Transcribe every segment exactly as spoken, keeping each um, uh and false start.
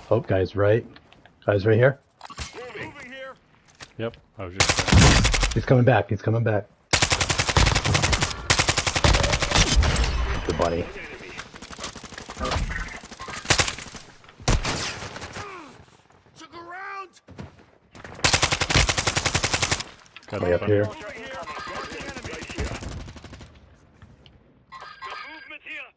Oh, guys, right. Guys, right here. Moving here. Yep, I was just. He's coming back. He's coming back. The bunny. Took a round. Got Way it. up here. Got movement here.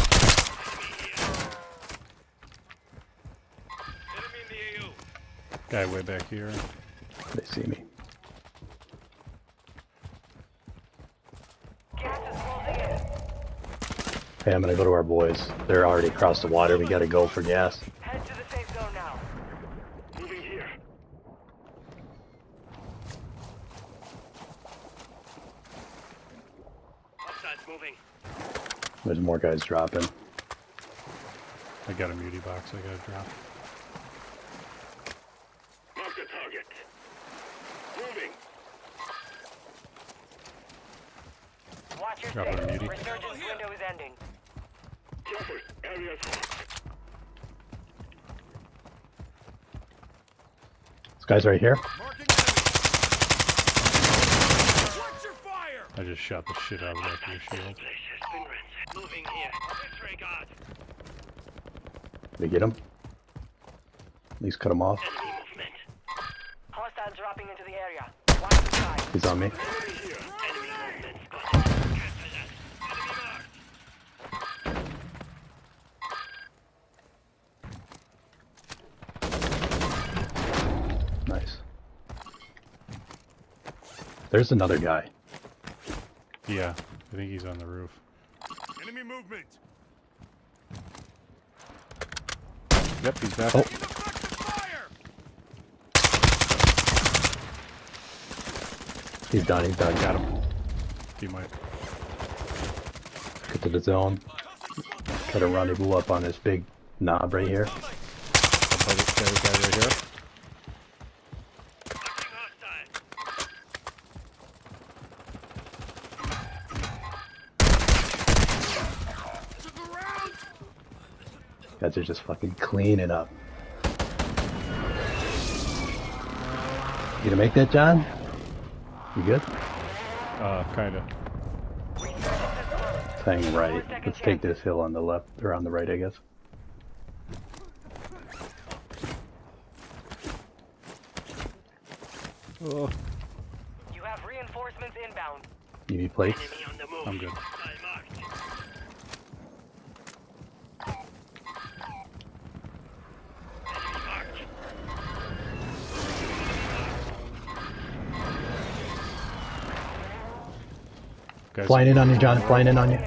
Enemy in the A O. Guy way back here. They see me. Gas is closing in. Hey, I'm gonna go to our boys. They're already across the water. We gotta go for gas. Head to the safe zone now. Moving here. Offside's moving. There's more guys dropping. I got a muty box I gotta drop. Mark the target. Moving. Watch your Drop it six. on muty. Resurgence window is ending. Careful. Area's hot. This guy's right here. Marking enemy. Watch your fire. I just shot the shit out of that your shield. Moving here. X-ray guard. We get him. At least cut him off. Enemy movement. Hostiles dropping into the area. Watch the side. He's on me. Enemy here. Enemy movement spotted. Cancel that. Enemy marked. Nice. There's another guy. Yeah, I think he's on the roof. Enemy movement. Yep, he's back. Oh. In the front to fire. He's done. He's done. Got him. He might. Get to the zone. Got a rendezvous up on this big knob right here. I'll play this guy, guy right here. Marking hostile. Took a round. Guys are just fucking cleaning up. You gonna make that, John? You good? Uh, kinda. Saying right. Let's take this hill on the left, or on the right, I guess. Oh, You have reinforcements inbound. You need plates? Enemy on the move. I'm good. Hostile marked. Enemy marked. Guys, Flying in on you, John. Flying in on you.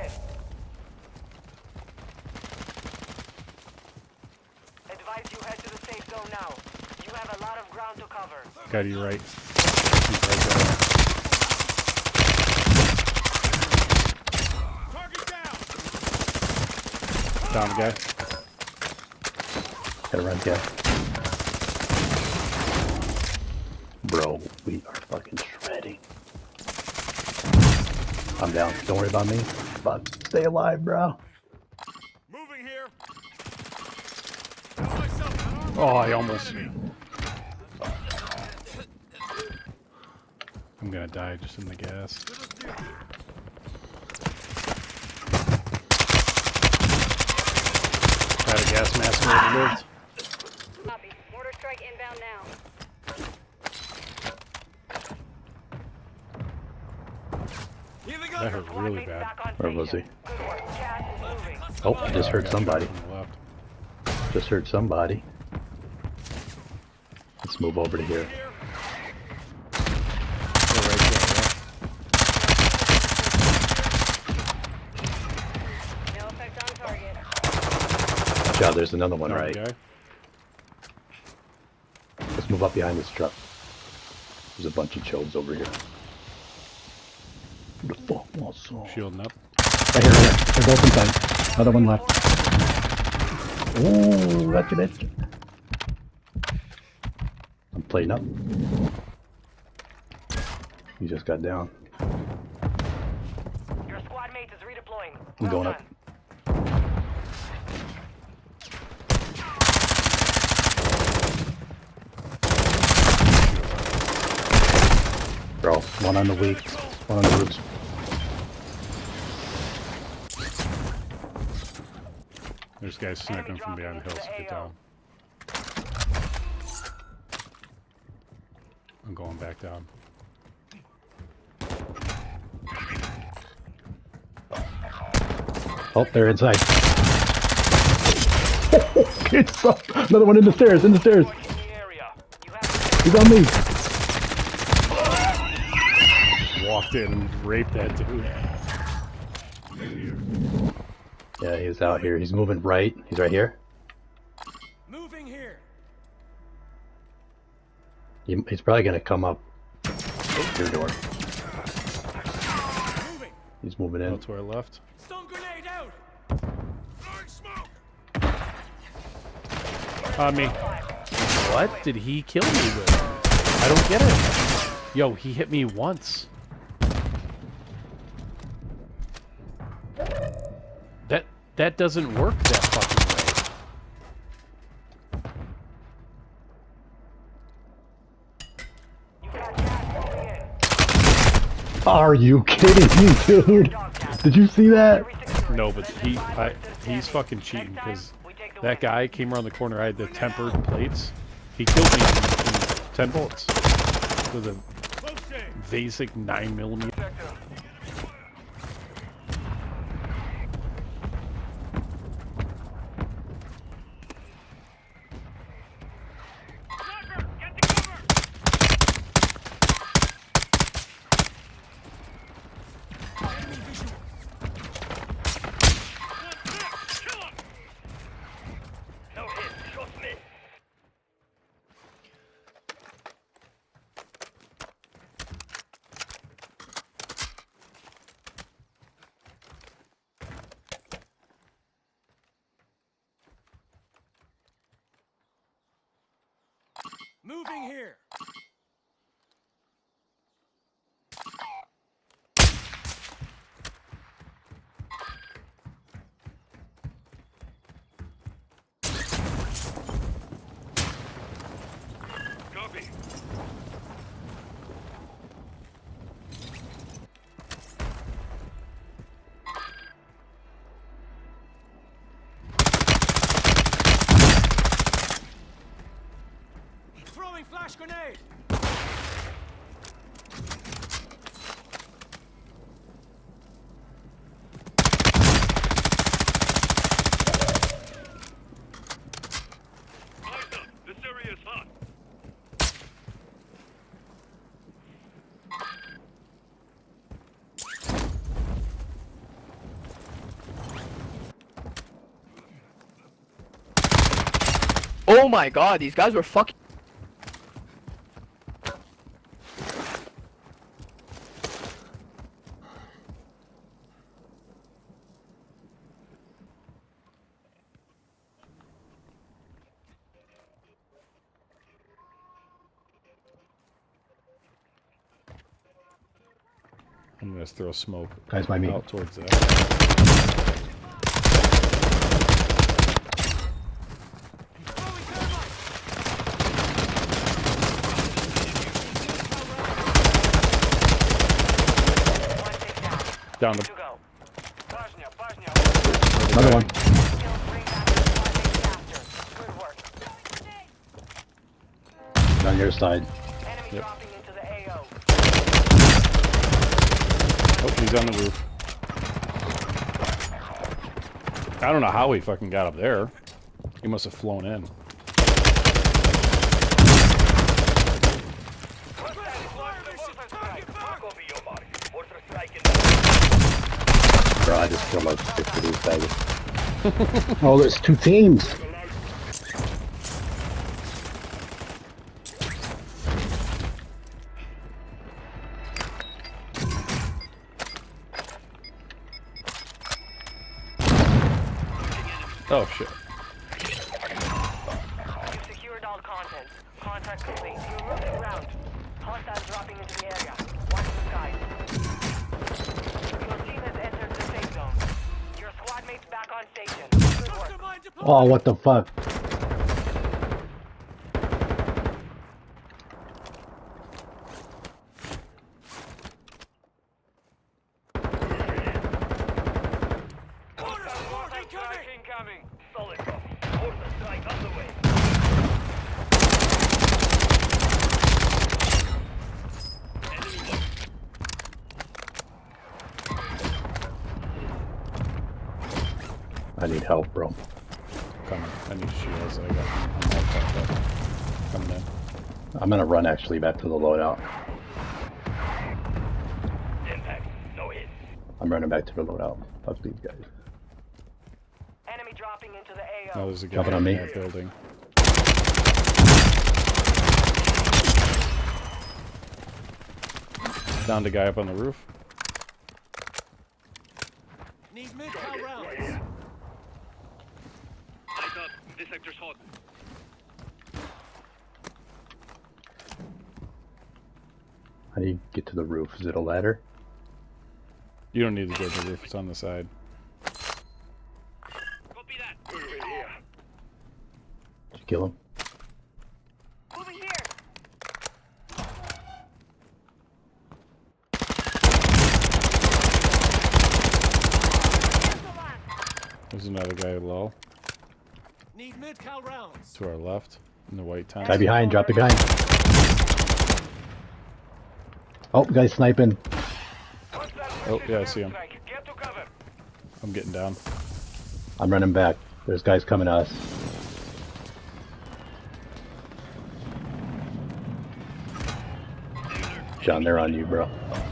Advise you head to the safe zone now. You have a lot of ground to cover. guy to your right. He's right there. Target down. Down guy. Gotta run, guys. Bro, we are fucking shredding. I'm down. Don't worry about me. But stay alive, bro. Moving here. Got myself. Oh, I almost. I'm gonna die just in the gas. Had a gas mask where it lived. Copy. Mortar strike inbound now. That hurt really Squadmates bad. back on Where was he? station. Good work. Gas is moving. Oh, I just heard somebody. On the left. Just heard somebody. Let's move over to here. They're right there, No effect on target. Watch out, there's another one, yeah. right? Guy. Let's move up behind this truck. There's a bunch of chodes over here. Who the fuck was so? Shielding up. Right here, right here. They're both inside. Another one left. Ooh, gotcha, bitch. I'm playing up. He just got down. Your squad mate is redeploying. I'm Well going up. done. bro. One on the weak, one on the roofs. There's guys sniping from behind the hills. Get down. I'm going back down. Oh, they're inside. It's up. Another one in the stairs, in the stairs. He's on me. Walked in and raped that dude. Yeah, he's out here. He's moving right. He's right here. Moving here. He, he's probably gonna come up your door. Moving. He's moving in. Oh, to our left. Stun grenade out. Throwing smoke. On me. What did he kill me with? I don't get it. Yo, he hit me once. That that doesn't work that fucking way. Are you kidding me, dude? Did you see that? No, but he I, he's fucking cheating because that guy came around the corner. I had the tempered plates. He killed me in, in ten bullets with a basic nine millimeter. Moving here. Copy. Throwing flash grenade. Eyes up. This area is hot. Oh my god, these guys were fucking. I'm gonna throw smoke Guys, by me. out towards that. Throwing thermite. Down to Go. Bosnia, Bosnia. Another one. Kill three back to squad mates faster. Good work. On your side. Enemy Yep. dropping into the A O. Oh, he's on the roof. I don't know how he fucking got up there. He must have flown in. Bro, I just killed like fifty of these faggots. Oh, there's two teams. Oh shit. You've secured all content. Contract complete. You're moving around. Hostiles dropping into the area. Watch the skies. Your team has entered the safe zone. Your squad mates back on station. Good work. Mastermind deployed. Oh, what the fuck? I need help, bro. Coming. I need shields. I got. I'm all fucked up. Coming in. I'm gonna run actually back to the loadout. Impact. No hit. I'm running back to the loadout. Fuck these guys. Enemy dropping into the A O. No, there's a guy Jumping on in me. that building. Down the guy up on the roof. Need mid-cal rounds. Light up. This sector's hot. How do you get to the roof? Is it a ladder? You don't need to go to the roof. It's on the side. Copy that. Moving here. Did you kill him? Moving here. There's another guy low Need mid-cal rounds. to our left in the white tent. Guy behind, drop the behind. Oh, guy's sniping. Oh, yeah, I see him. Get to cover. I'm getting down. I'm running back. There's guys coming to us. John, they're on you, bro.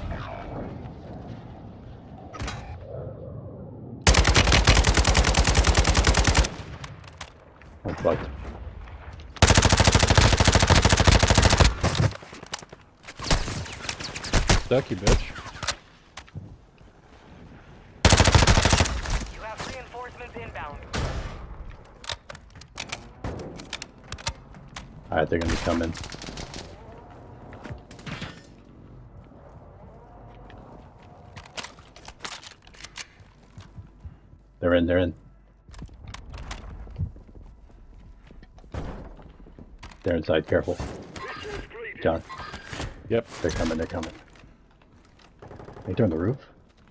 I'm fucked. Duck, you bitch. You have reinforcements inbound. Alright, they're gonna be coming. They're in, they're in. They're inside, careful. John, Yep. they're coming, they're coming. They turn the roof?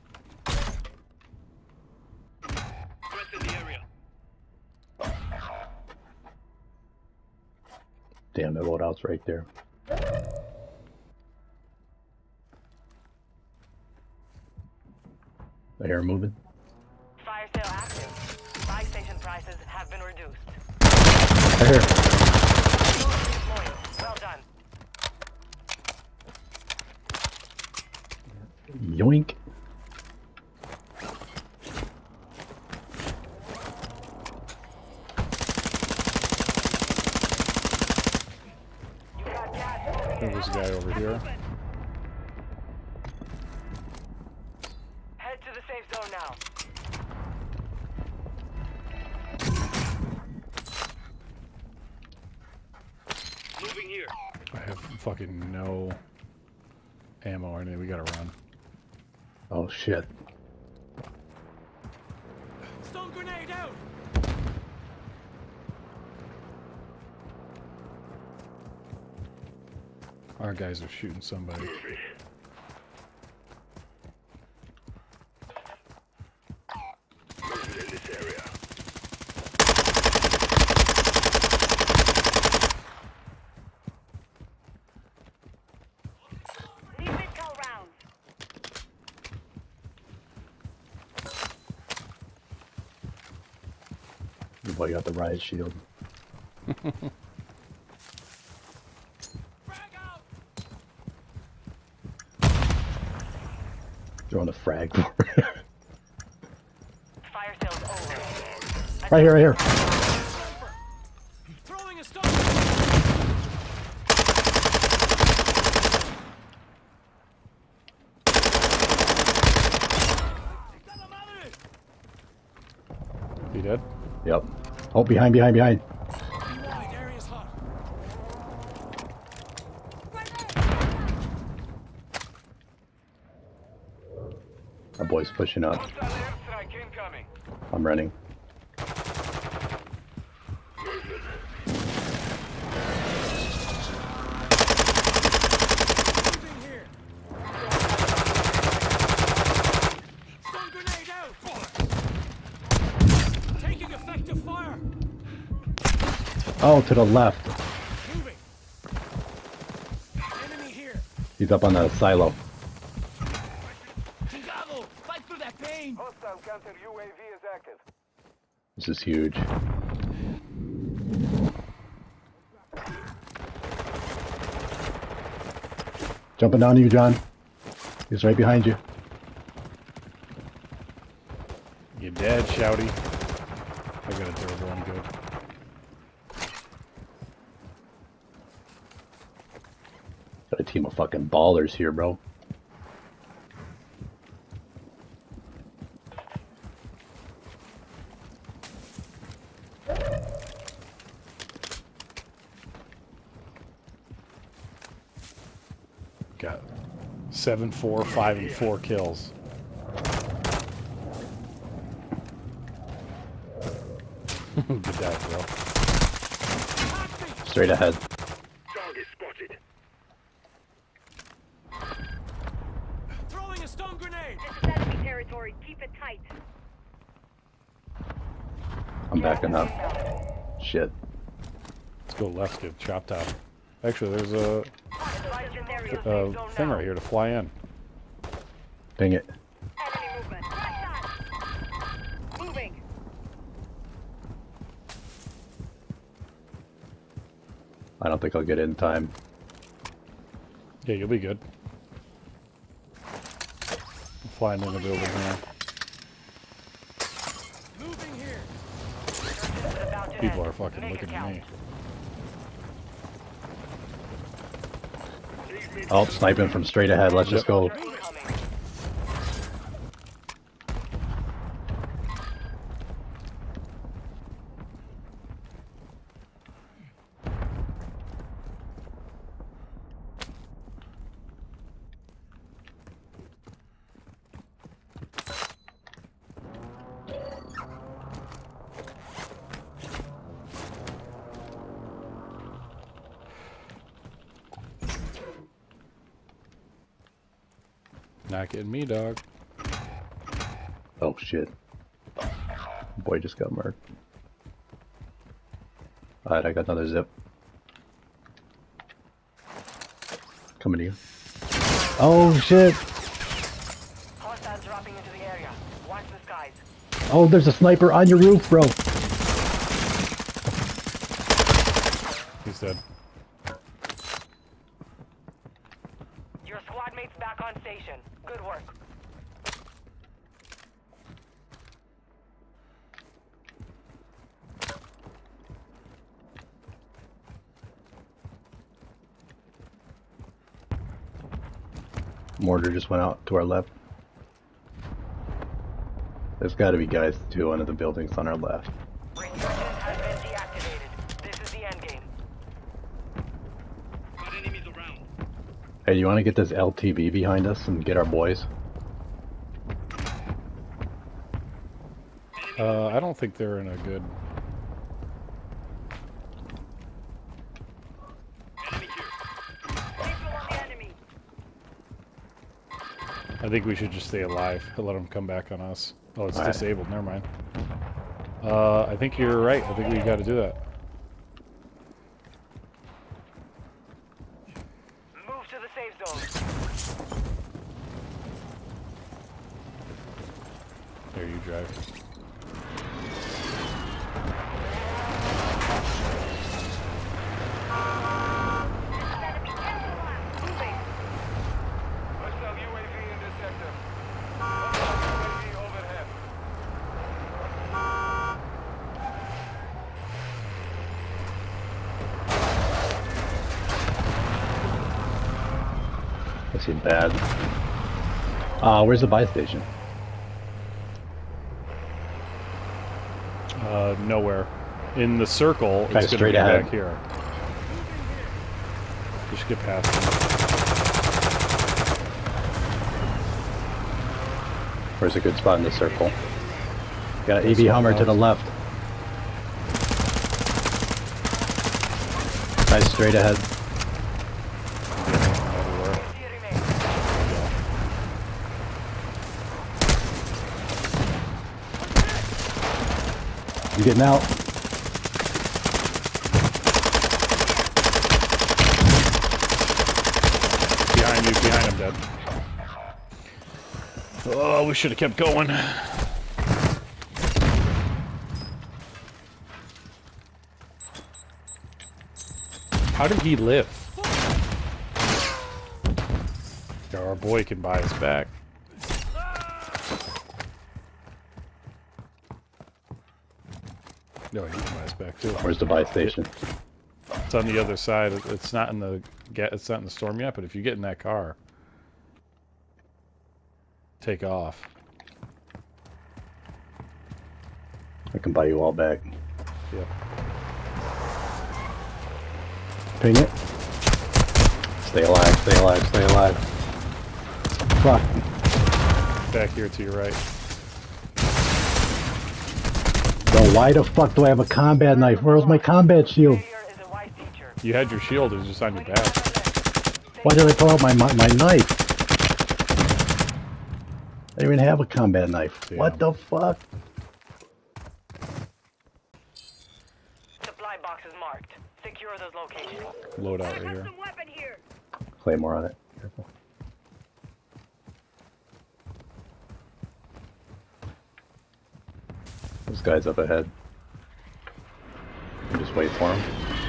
Threat in the area. Damn, the loadout's right there. I hear him moving. Fire sale active. Buy station prices have been reduced. I hear. Deployed. Well done. Yoink. You got gas. There's a guy over here. Head to the safe zone now. Moving here. I have fucking no ammo or anything. We gotta run. Oh shit. Stun grenade out. Our guys are shooting somebody. Moving in this area. Need mid-cal rounds. Your boy got the riot shield. Frag out. Throwing a frag. Fire sales over. Right here, right here. Throwing a stun. You dead? Yep. Oh, behind, behind, behind. Warning, area's hot. Our boy's pushing up. Hostile airstrike incoming. I'm running. Moving here. Stun grenade out. Taking effective fire. Oh, to the left. Moving. Enemy here. He's up on the silo. Chingado, fight through that pain. Hostile counter U A V is active. This is huge. Jumping down to you, John. He's right behind you. You're dead, Shouty. I got a durable one, good. Got a team of fucking ballers here, bro. Got seven, four, five, and four kills. Good dive, bro. Straight ahead. Target spotted. Throwing a stun grenade. This is enemy territory. Keep it tight. I'm backing up. Shit. Let's go left, dude. Chop top. Actually, there's a, Legendary. a thing right here to fly in. Ping it. Enemy movement. Moving. I don't think I'll get it in time. Yeah, you'll be good. I'm flying in the building now. Moving here. People are fucking looking at me. Oh, sniping from straight ahead. Let's just go. Not getting me, dog. Oh shit. Boy just got marked. Alright, I got another zip. Coming to you. Oh shit! Hostiles dropping into the area. Watch the skies. Oh, there's a sniper on your roof, bro! He's dead. Your squad mates back on station. Good work. Mortar just went out to our left. There's gotta be guys too under the buildings on our left. Resurgence has been deactivated. This is the end game. Got enemies around. Hey, you wanna get this L T V behind us and get our boys? Uh, I don't think they're in a good... Enemy here. Visual on the enemy. I think we should just stay alive and let them come back on us. Oh, it's Alright. disabled. Never mind. Uh, I think you're right. I think we got to do that. Move to the safe zone. There, you drive. Enemy ten. Moving. Hostile U A V in this sector. Hostile U A V overhead. I see bad. Uh, where's the buy station? Uh, nowhere. In the circle, Kinda it's going to straight be ahead. back here. Just get past them. Where's a good spot in the circle? Got an A V Hummer to the left. Guys straight ahead. Everywhere. Here remains. You getting out? Behind you, behind him, dead. Oh, we should have kept going. How did he live? Our boy can buy us back. No, he can buy us back too. Where's the buy station? It's on the other side. It's not in the get. It's not in the storm yet. But if you get in that car, take off. I can buy you all back. Yep. Ping it. Stay alive, stay alive, stay alive. Fuck. Back here to your right. Yo, why the fuck do I have a combat knife? Where's my combat shield? Failure is a wise teacher. You had your shield. It was just on your back. Why did I pull out my my, my knife? I didn't even have a combat knife. Yeah. What the fuck? Supply box is marked. Secure those locations. Load out I right have here. some weapon here. Claymore on it. Careful. This guy's up ahead. You just wait for him.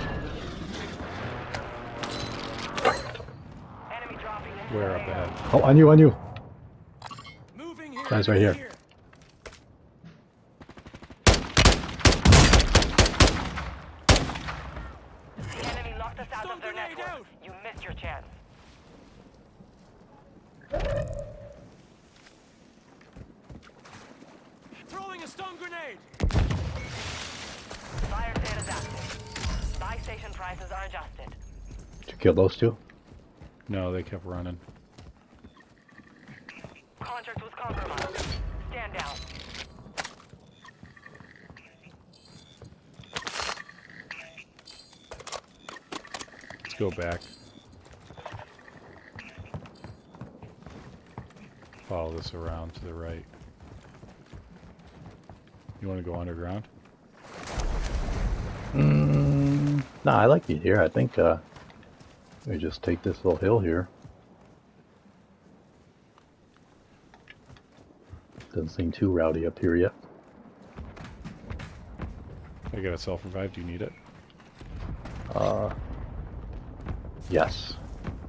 Enemy dropping into Where the up A O. ahead? Oh, on you, on you. Moving here. Guys right here. The enemy locked us out Stun of their grenade network. out. You missed your chance. Throwing a stun grenade. Fire sale is active. Buy station prices are adjusted. Did you kill those two? No, they kept running. Contract was compromised. Stand down. Let's go back. Follow this around to the right. You want to go underground? Mm, nah, I like it here. I think uh, we just take this little hill here. Doesn't seem too rowdy up here yet. I got a self-revive. Do you need it? Uh, yes.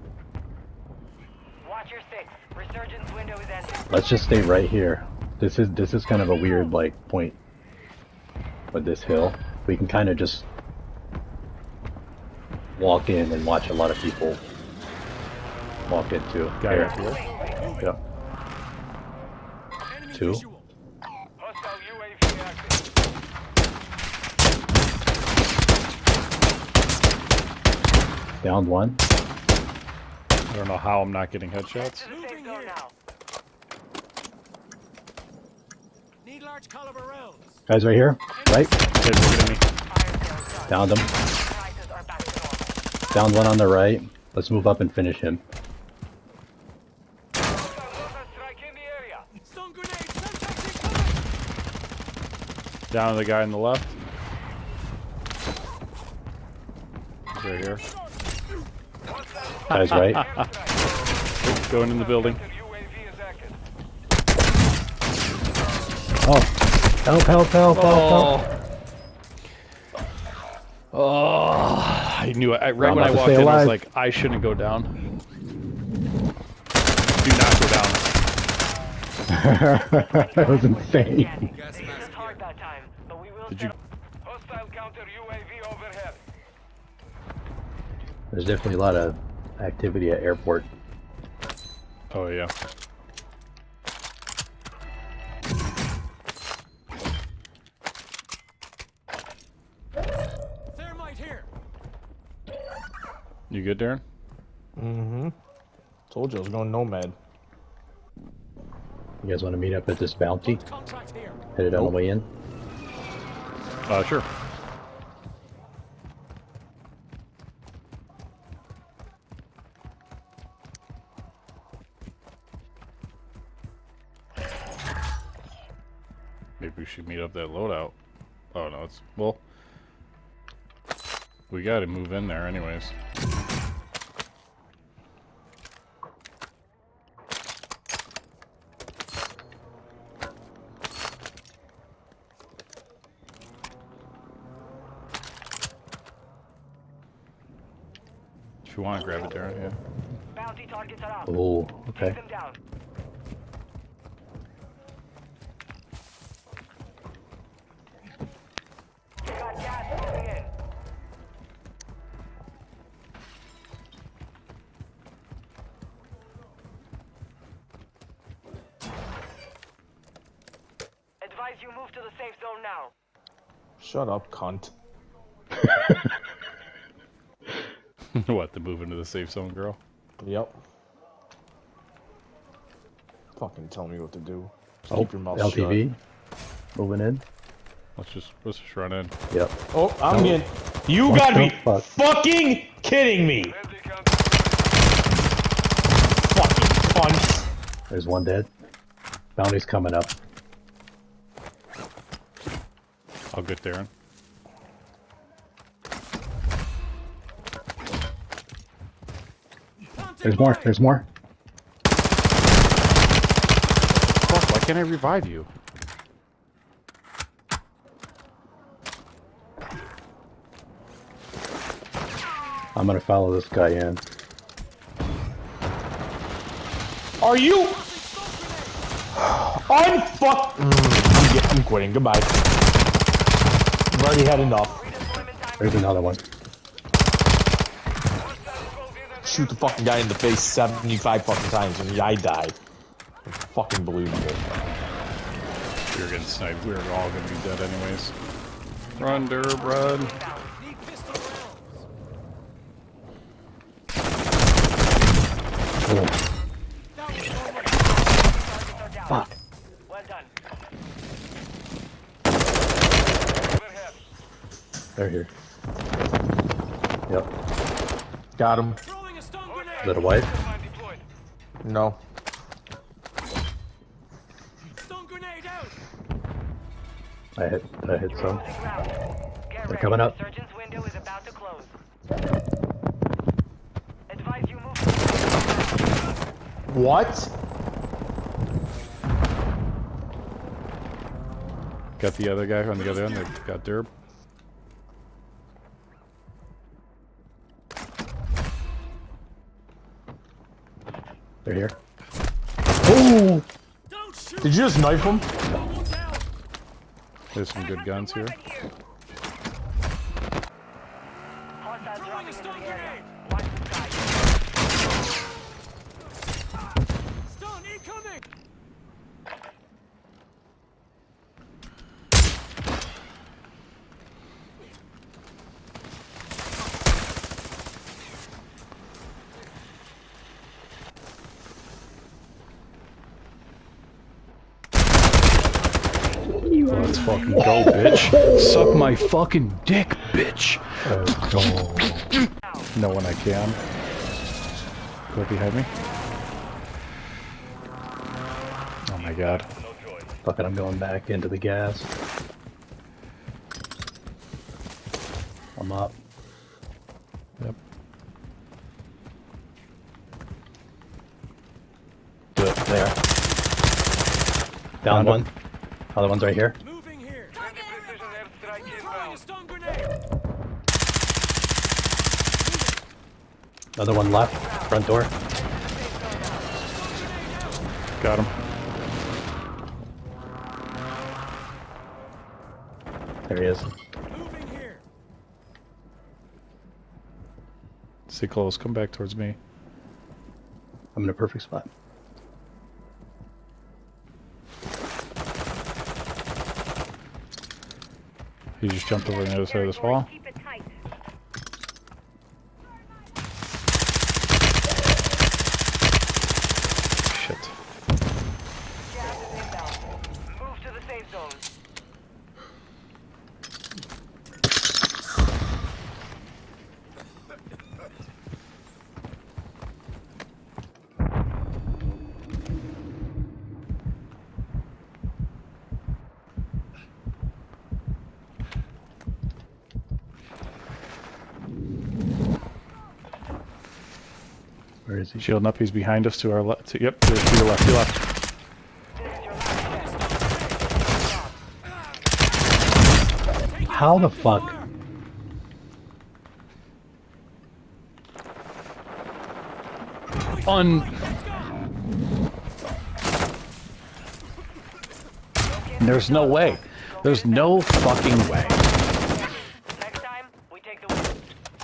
Watch your six. Resurgence window is ending. Let's just stay right here. This is this is kind of a weird like point with this hill. We can kind of just walk in and watch a lot of people walk into. Guy here. up here. Yep. Enemy Two. visual. Hostile U A V active. Down one. I don't know how I'm not getting headshots. To the safe Moving zone here. now. Need large caliber rounds. Guys right here. Right. Kids looking at me. Fire sale done. Downed him. Prices are back to normal. Down one on the right. Let's move up and finish him. Hostile mortar strike in the area. Stun grenade. Semtex incoming. Down the guy on the left. He's right here. Guys right. Airstrike. Going in the building. U A V is active. Oh. Help, help, help, help, help. Oh, I knew it. I, right I'm when I about to walked stay in, I was alive. like, I shouldn't go down. Do not go down. That was insane. They hit us hard that time, but we will Did you? Hostile counter U A V overhead. There's definitely a lot of activity at airport. Oh yeah. Thermite here. You good, Darren? Mm-hmm. Told you I was going nomad. You guys want to meet up at this bounty? Contract here. Headed on the way in? Uh, sure. Maybe we should meet up that loadout. Oh no, it's well. We got to move in there, anyways. If you want to grab it, Darren, yeah. Bounty targets are up. Oh, Take okay. them down. You got gas moving in. Advise you move to the safe zone now. Shut up, cunt. What, to move into the safe zone, girl? Yep. Fucking tell me what to do. Just Oh, keep your mouth L T V. shut. Moving in. Let's just let's just run in. Yep. Oh, I'm No. getting. You What gotta the be fuck? fucking kidding me! Friendly counter. Fucking cunt. There's one dead. Bounty's coming up. I'll get Darren. There's more. There's more. Fuck, why can't I revive you? I'm gonna follow this guy in. Are you? Unfuck. Mm, I'm, get- I'm quitting. Goodbye. I've already had enough. Redeployment time. There's another one. Shoot the fucking guy in the face seventy-five fucking times and I die. Fucking believable. We were getting sniped. We were all gonna be dead anyways. Run, Derb, run. Need pistol rounds. Oh, That was over. Targets are down. fuck. Well done. Overhead. They're here. Yep. Got him. Throwing a stun Is grenade. that a wipe? Mine deployed. No. Stun grenade out. I hit. I hit some. Losing ground. Get They're ready. coming up. Surgeon's window is about to close. Advise you move to the What? Got the other guy on the other end. They got Derb. They're here. Oh! Don't shoot. Did you just knife him? Almost out. There's some good guns here. hostiles Throwing dropping a into stun the area. grenade. Watch the sky. Stun incoming. Let's fucking go, bitch. Suck my fucking dick, bitch. Let's go. No one I can. Go behind me. Oh my god. Fuck it, I'm going back into the gas. I'm up. Yep. Do it. There. Down Found one. him. Other one's right here. Moving here. Friendly precision airstrike Throwing a inbound. stun grenade. Another one left. Front door. Got him. There he is. Moving here. Stay close. Come back towards me. I'm in a perfect spot. He just jumped over the other side of this wall. Keep it tight. Shit. Gas is inbound. Move to the safe zone. Where is he? Shielding up. He's behind us to our left. To, yep. To, to your left. To your left. This is your last chance. How the fuck? Un. There's no way. There's no fucking way. Next time, we take the win.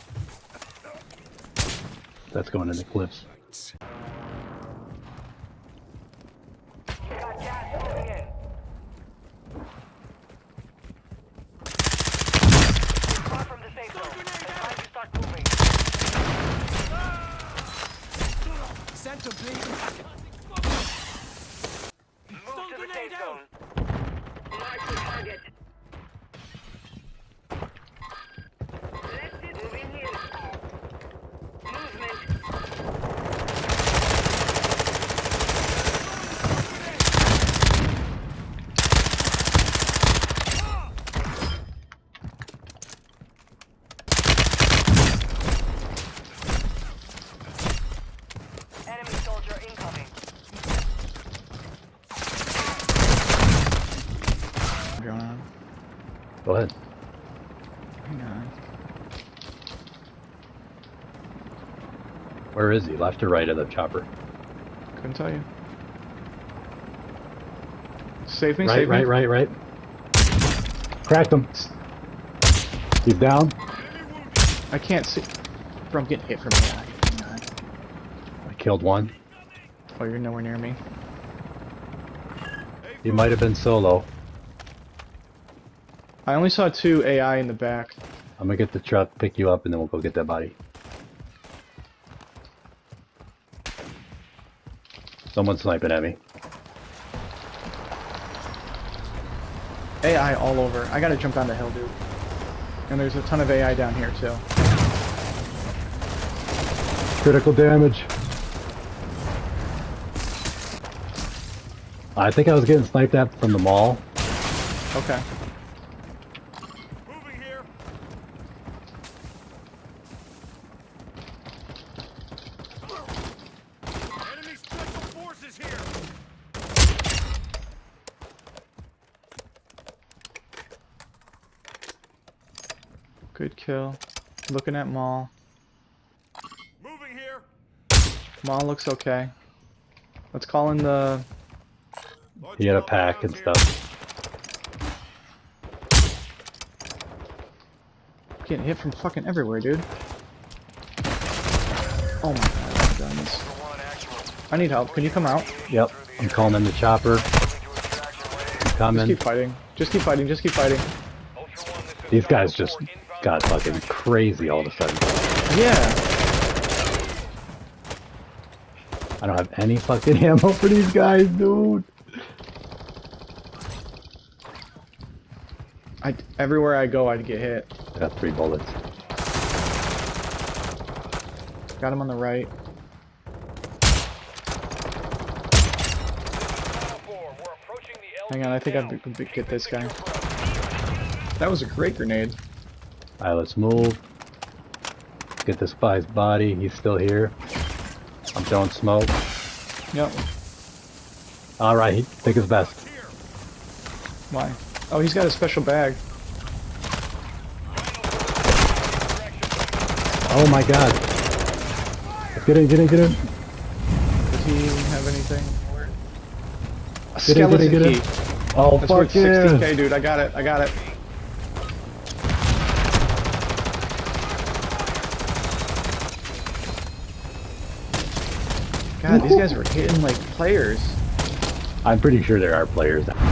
That's going in the cliffs. You got gas moving in. Far from the safe zone. It's time to start moving. Sent to bleed. Move to the safe zone. Mark the target. Let's it moving here. Movement. Enemy soldier incoming. Drone on. Go ahead. Hang on. Where is he? Left or right of the chopper? Couldn't tell you. Save me, Right, save right, me. right, right. Cracked him. He's down. I can't see. Bro, I'm getting hit from behind. Hang on. I killed one. Oh, you're nowhere near me. He might have been solo. I only saw two A I in the back. I'm gonna get the truck, pick you up, and then we'll go get that body. Someone's sniping at me. A I all over. I gotta jump down the hill, dude. And there's a ton of A I down here, too. Critical damage. I think I was getting sniped at from the mall. Okay. Moving here. Enemy special forces here. Good kill. Looking at Maul. Moving here. Maul looks okay. Let's call in the... He had a pack and stuff. Getting hit from fucking everywhere, dude. Oh my god, my guns. I need help. Can you come out? Yep. I'm calling in the chopper. I'm Just coming. keep fighting. Just keep fighting. Just keep fighting. These guys just got fucking crazy all of a sudden. Yeah. I don't have any fucking ammo for these guys, dude. I everywhere I go, I'd get hit. I got three bullets. Got him on the right. Hang on, I think I could get this guy. That was a great grenade. Alright, let's move. Get this guy's body. He's still here. I'm throwing smoke. Yep. Alright, he take his best. Why? Oh, he's got a special bag. Oh my god. Let's get in, get in, get in. Does he have anything? A Get in, get in, skeleton get in. key. Oh, That's fuck worth sixteen K, yeah. dude. I got it. I got it. God, these guys were hitting like players. I'm pretty sure there are players.